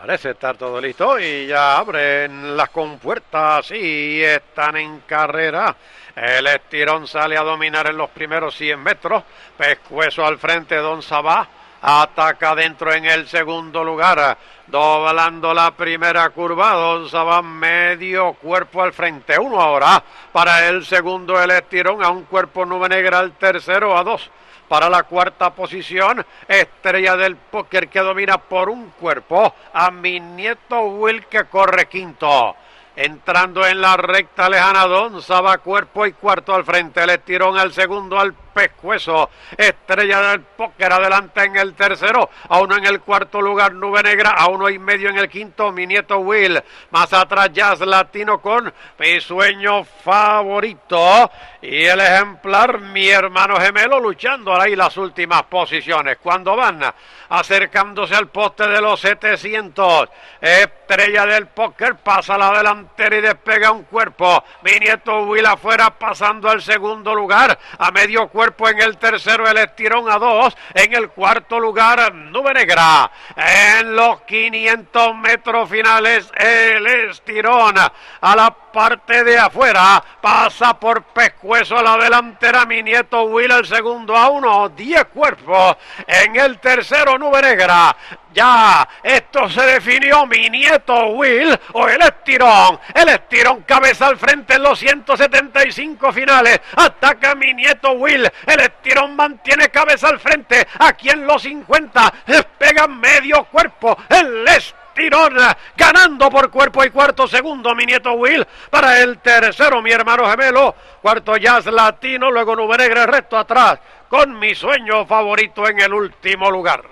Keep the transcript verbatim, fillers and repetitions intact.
Parece estar todo listo y ya abren las compuertas y están en carrera. El estirón sale a dominar en los primeros cien metros. Pescuezo al frente, Don Sabá ataca dentro en el segundo lugar. Doblando la primera curva, Don Sabá medio cuerpo al frente. Uno ahora para el segundo, el estirón a un cuerpo Nube Negra, al tercero a dos. Para la cuarta posición, Estrella del Póker, que domina por un cuerpo a mi nieto Will, que corre quinto. Entrando en la recta lejana, Don Sabá cuerpo y cuarto al frente. El estirón al segundo, al pescuezo. Estrella del Póker adelante en el tercero. A uno en el cuarto lugar, Nube Negra. A uno y medio en el quinto, mi nieto Will. Más atrás, Jazz Latino con Mi Sueño Favorito. Y el ejemplar, Mi Hermano Gemelo, luchando ahí las últimas posiciones. Cuando van acercándose al poste de los setecientos, Estrella del Póker pasa a la delantera y despega un cuerpo. Mi nieto Will afuera, pasando al segundo lugar. A medio cuerpo en el tercero, el estirón a dos. En el cuarto lugar, Nube Negra. En los quinientos metros finales, el estirón a la parte de afuera pasa por pescuezo a la delantera. Mi nieto Will el segundo a uno, diez cuerpos. En el tercero, Nube Negra. Ya esto se definió, mi nieto Will o el estirón. El estirón cabeza al frente en los ciento setenta y cinco finales. Ataca mi nieto Will. El estirón mantiene cabeza al frente. Aquí en los cincuenta despega medio cuerpo. El estirón ganando por cuerpo y cuarto. Segundo, mi nieto Will. Para el tercero, Mi Hermano Gemelo. Cuarto, Jazz Latino. Luego Nube Negra, el resto atrás con Mi Sueño Favorito en el último lugar.